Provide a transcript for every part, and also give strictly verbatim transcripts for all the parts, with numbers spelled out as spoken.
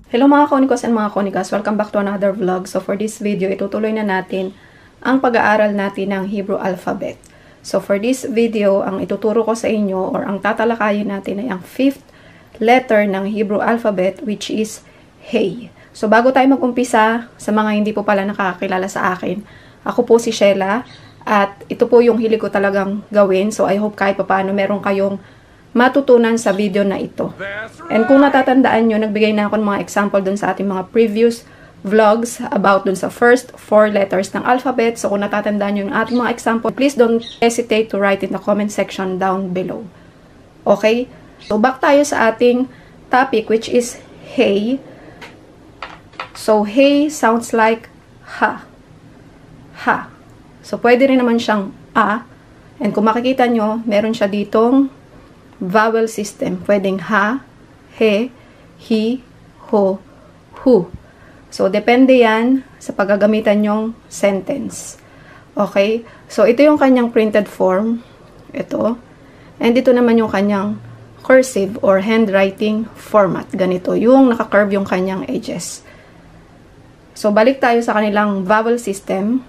Hello mga konikos and mga konikas, welcome back to another vlog. So for this video, itutuloy na natin ang pag-aaral natin ng Hebrew alphabet. So for this video, ang ituturo ko sa inyo or ang tatalakayin natin ay ang fifth letter ng Hebrew alphabet, which is Hey. So bago tayo mag-umpisa, sa mga hindi po pala nakakakilala sa akin, ako po si Sheila at ito po yung hilig ko talagang gawin. So I hope kahit papaano meron kayong matutunan sa video na ito. And kung natatandaan nyo, nagbigay na ako ng mga example dun sa ating mga previous vlogs about dun sa first four letters ng alphabet. So kung natatandaan nyo yung ating mga example, please don't hesitate to write in the comment section down below. Okay? So back tayo sa ating topic, which is Hey. So Hey sounds like Ha. Ha. So pwede rin naman siyang A. And kung makikita nyo, meron siya ditong vowel system. Pwedeng ha, he, hi, ho, hu. So, depende yan sa paggagamitan yung sentence. Okay? So, ito yung kanyang printed form. Ito. And ito naman yung kanyang cursive or handwriting format. Ganito. Yung naka-curve yung kanyang edges. So, balik tayo sa kanilang vowel system.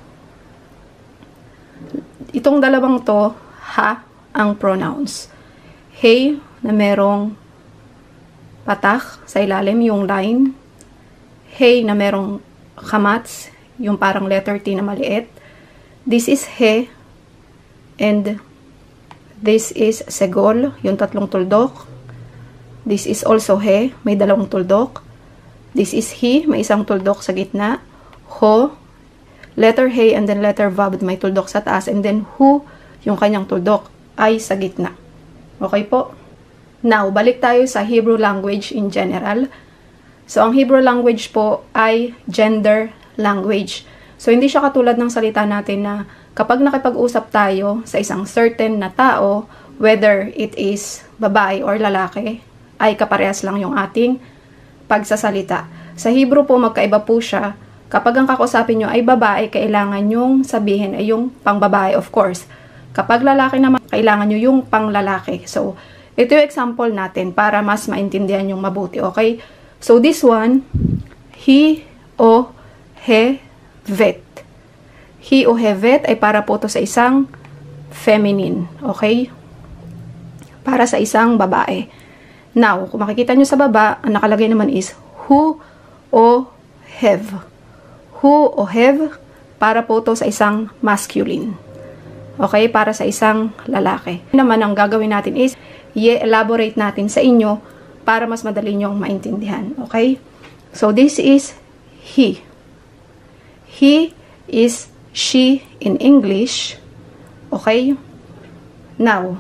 Itong dalawang to, ha, ang pronouns. Hey, na merong patak sa ilalim, yung line. Hey, na merong kamats, yung parang letter T na maliit. This is he, and this is segol, yung tatlong tuldok. This is also he, may dalawang tuldok. This is he, may isang tuldok sa gitna. Ho, letter he, and then letter vav, may tuldok sa taas. And then hu, yung kanyang tuldok, ay sa gitna. Okay po? Now, balik tayo sa Hebrew language in general. So, ang Hebrew language po ay gender language. So, hindi siya katulad ng salita natin na kapag nakipag-usap tayo sa isang certain na tao, whether it is babae or lalaki, ay kaparehas lang yung ating pagsasalita. Sa Hebrew po, magkaiba po siya. Kapag ang kakusapin nyo ay babae, kailangan yung sabihin ay yung pangbabae, of course. Kapag lalaki naman, kailangan nyo yung panglalaki. So, ito yung example natin para mas maintindihan yung mabuti, okay? So, this one, he o he vet. He o he vet ay para po to sa isang feminine, okay? Para sa isang babae. Now, kung makikita nyo sa baba, ang nakalagay naman is who o have. Who o have, para po to sa isang masculine. Okay, para sa isang lalaki. Naman ang gagawin natin is i-elaborate natin sa inyo para mas madali nyong maintindihan. Okay? So, this is he. He is she in English. Okay? Now,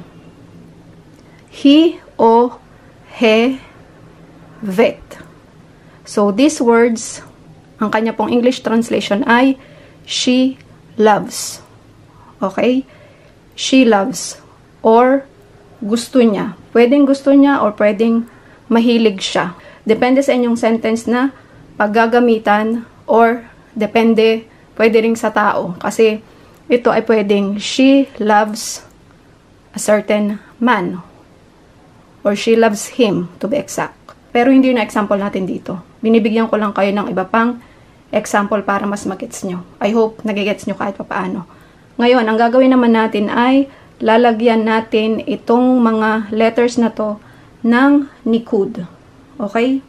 he o he vet. So, these words, ang kanya pong English translation ay she loves. Okay? She loves. Or, gusto niya. Pwedeng gusto niya or pwedeng mahilig siya. Depende sa inyong sentence na paggagamitan or depende, pwede rin sa tao. Kasi, ito ay pwedeng she loves a certain man. Or she loves him, to be exact. Pero hindi na example natin dito. Binibigyan ko lang kayo ng iba pang example para mas magets nyo. I hope nagigets nyo kahit papaano. Ngayon, ang gagawin naman natin ay lalagyan natin itong mga letters na to ng nikud. Okay?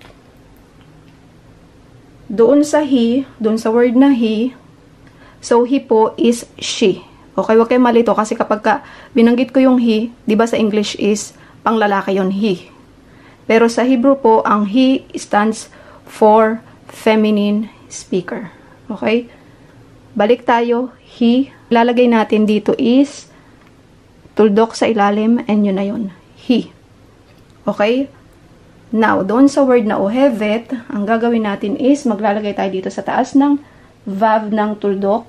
Doon sa he, doon sa word na he, so he po is she. Okay, wag kayo malito kasi kapag ka binanggit ko yung he, di ba sa English is panglalaki yon he. Pero sa Hebrew po, ang he stands for feminine speaker. Okay? Balik tayo, he. Lalagay natin dito is tuldok sa ilalim and yun na yun. He. Okay? Now, doon sa word na ohevet, ang gagawin natin is maglalagay tayo dito sa taas ng vav ng tuldok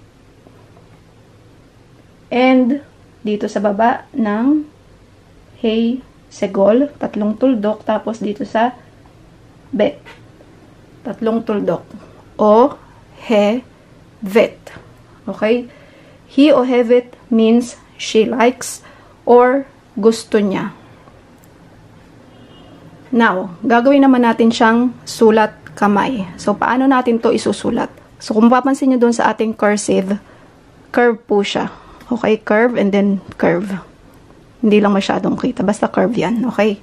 and dito sa baba ng hey, segol, tatlong tuldok, tapos dito sa bet, tatlong tuldok. O, he, vet. Okay? He o hevet means she likes or gusto niya. Now, gagawin naman natin siyang sulat kamay. So, paano natin to isusulat? So, kung mapapansin nyo doon sa ating cursive, curve po siya. Okay, curve and then curve. Hindi lang masyadong kita. Basta curve yan. Okay?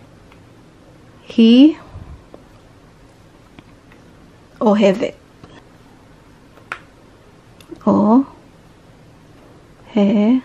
He o hevet. O he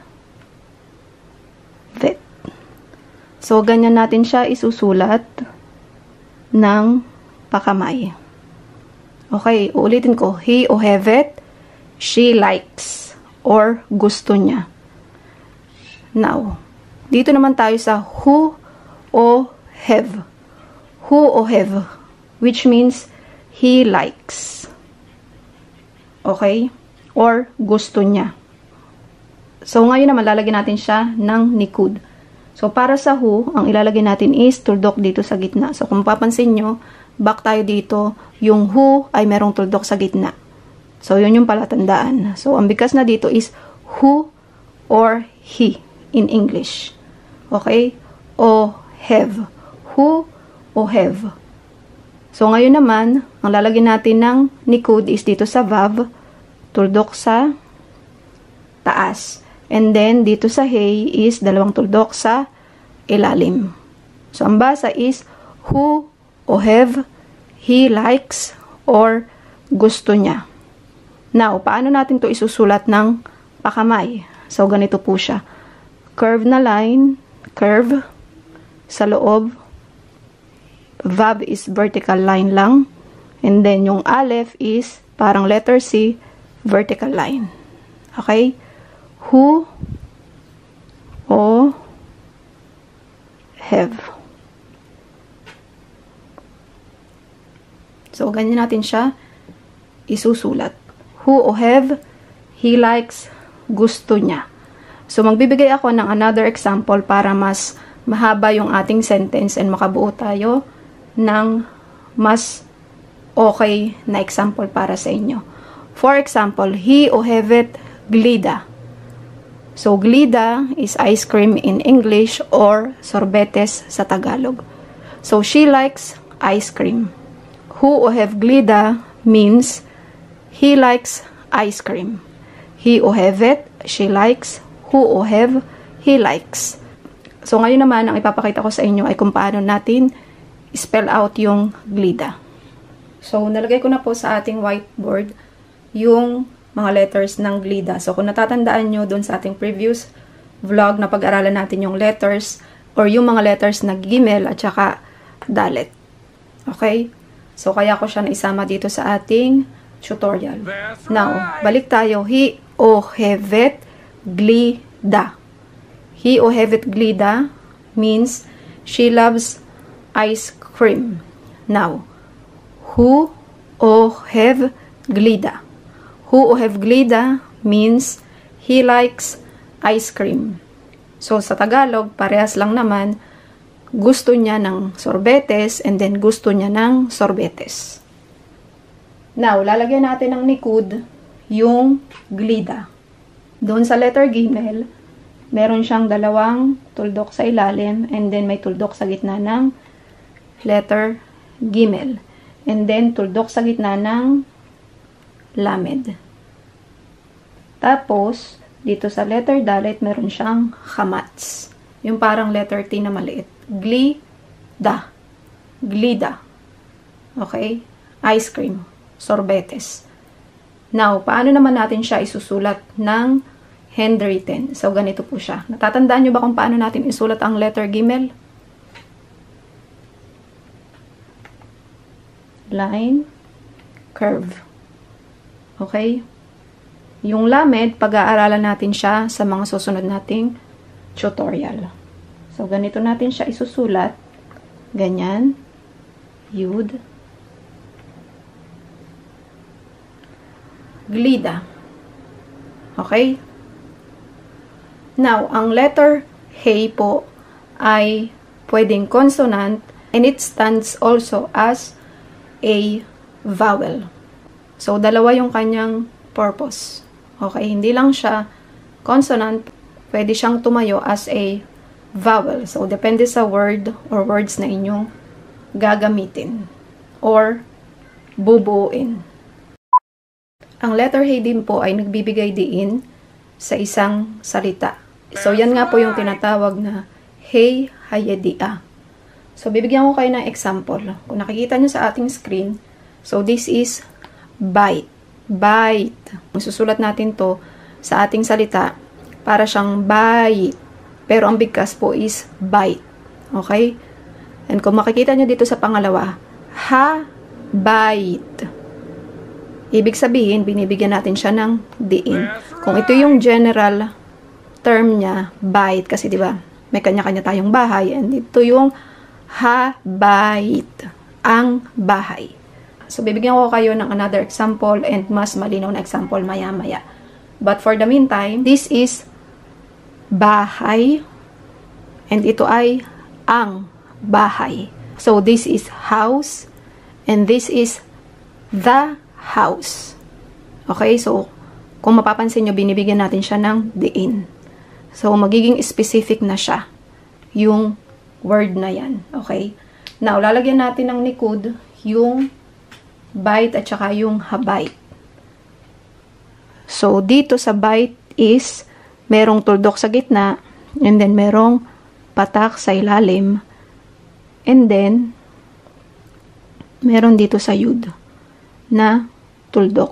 vet. So, ganyan natin siya isusulat ng pakamay. Okay, uulitin ko. He o hevet, she likes, or gusto niya. Now, dito naman tayo sa who o have. Who o have, which means he likes. Okay? Or gusto niya. So, ngayon naman, lalagyan natin siya ng nikud. So, para sa who, ang ilalagay natin is tuldok dito sa gitna. So, kung mapapansin nyo, back tayo dito, yung who ay merong tuldok sa gitna. So, yun yung palatandaan. So, ang bigkas na dito is who or he in English. Okay? O have. Who o have. So, ngayon naman, ang lalagyan natin ng nikud is dito sa vav, tuldok sa taas. And then, dito sa hey is dalawang tuldok sa ilalim. So, ang basa is who o have, he likes, or gusto niya. Now, paano natin to isusulat ng pakamay? So, ganito po siya. Curve na line, curve, sa loob, vav is vertical line lang, and then yung aleph is parang letter C, vertical line. Okay? Who o have. So, ganyan natin siya isusulat. Who o have, he likes, gusto niya. So, magbibigay ako ng another example para mas mahaba yung ating sentence and makabuo tayo ng mas okay na example para sa inyo. For example, he o hevet glida. So, glida is ice cream in English or sorbetes sa Tagalog. So, she likes ice cream. Who o have glida means he likes ice cream. He o hevet, she likes. Who o have, he likes. So, ngayon naman, ang ipapakita ko sa inyo ay kung paano natin spell out yung glida. So, nalagay ko na po sa ating whiteboard yung mga letters ng glida. So, kung natatandaan nyo dun sa ating previous vlog na pag-aralan natin yung letters or yung mga letters na gimel at saka dalet. Okay? So, kaya ko siya naisama dito sa ating tutorial. Now, balik tayo. He o hevet glida. He o hevet glida means she loves ice cream. Now, who o have glida. Who o have glida means he likes ice cream. So, sa Tagalog, parehas lang naman, gusto niya ng sorbetes and then gusto niya ng sorbetes. Now, lalagyan natin ng nikud yung glida. Doon sa letter gimel, meron siyang dalawang tuldok sa ilalim and then may tuldok sa gitna ng letter gimel. And then, tuldok sa gitna ng lamed. Tapos, dito sa letter dalet, meron siyang khamats. Yung parang letter T na maliit. Glida. Glida. Okay? Ice cream. Sorbetes. Now, paano naman natin siya isusulat ng handwritten? So, ganito po siya. Natatandaan nyo ba kung paano natin isulat ang letter gimel? Line, curve. Okay? Yung lamed, pag-aaralan natin siya sa mga susunod nating tutorial. So, ganito natin siya isusulat. Ganyan. Yud. Glida. Okay? Now, ang letter He po ay pwedeng consonant and it stands also as a vowel. So, dalawa yung kanyang purpose. Okay? Hindi lang siya consonant, pwede siyang tumayo as a vowel. So, depende sa word or words na inyong gagamitin or bubuuin. Ang letter Hey din po ay nagbibigay diin sa isang salita. So, yan nga po yung tinatawag na Hey Hayedia. So, bibigyan ko kayo ng example. Kung nakikita nyo sa ating screen, so this is bite. Bite. Susulat natin to sa ating salita para siyang bite. Pero ang bigkas po is bite. Okay? And kung makikita nyo dito sa pangalawa, ha, bite. Ibig sabihin, binibigyan natin siya ng diin. Kung ito yung general term niya, bite, kasi di ba may kanya-kanya tayong bahay, and ito yung habait, ang bahay. So, bibigyan ko kayo ng another example and mas malinaw na example maya-maya. But for the meantime, this is bahay, and ito ay ang bahay. So, this is house, and this is the house. Okay? So, kung mapapansin nyo, binibigyan natin siya ng diin. So, magiging specific na siya yung word na yan. Okay? Now, lalagyan natin ng likod yung bite at saka yung habait. So, dito sa bite is merong tuldok sa gitna, and then merong patak sa ilalim, and then meron dito sa yud na tuldok.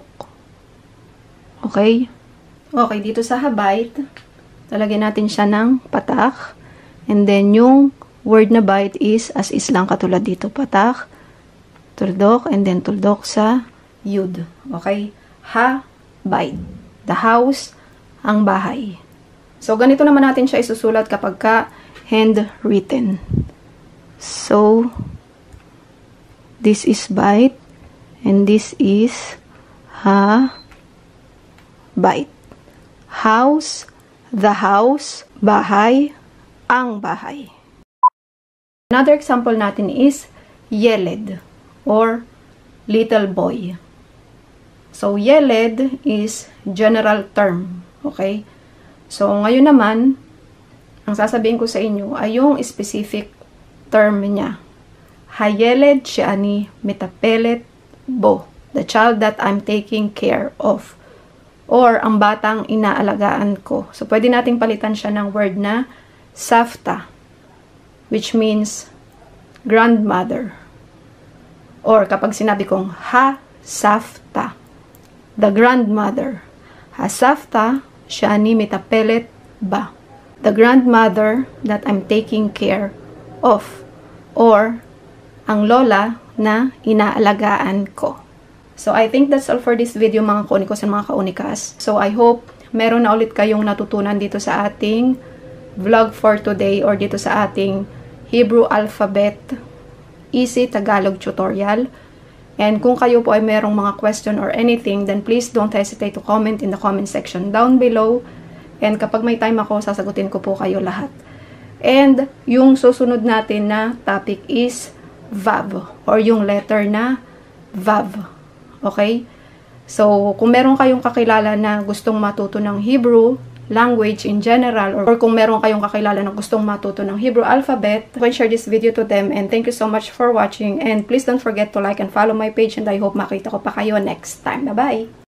Okay? Okay, dito sa habait, lalagyan natin siya ng patak, and then yung word na bite is as is lang, katulad dito, patak, tuldok, and then tuldok sa yud. Okay? Ha, bite. The house, ang bahay. So, ganito naman natin siya isusulat kapag ka handwritten. So, this is bite, and this is ha, bite. House, the house, bahay, ang bahay. Another example natin is yeled or little boy. So, yeled is general term. Okay? So, ngayon naman, ang sasabihin ko sa inyo ay yung specific term niya. Hayeled siya ni mitapelet bo. The child that I'm taking care of. Or, ang batang inaalagaan ko. So, pwede nating palitan siya ng word na safta, which means grandmother. Or, kapag sinabi kong ha, safta, the grandmother. Ha, safta, siya ni mitapelet ba. The grandmother that I'm taking care of. Or, ang lola na inaalagaan ko. So, I think that's all for this video, mga kaunikos and mga kaunikas. So, I hope meron na ulit kayong natutunan dito sa ating vlog for today or dito sa ating Hebrew Alphabet Easy Tagalog Tutorial. And kung kayo po ay merong mga question or anything, then please don't hesitate to comment in the comment section down below. And kapag may time ako, sasagutin ko po kayo lahat. And yung susunod natin na topic is Vav, or yung letter na Vav. Okay? So, kung meron kayong kakilala na gustong matuto ng Hebrew language in general, or, or kung meron kayong kakilala na gustong matuto ng Hebrew alphabet, you can share this video to them. And thank you so much for watching. And please don't forget to like and follow my page. And I hope makita ko pa kayo next time. Bye-bye!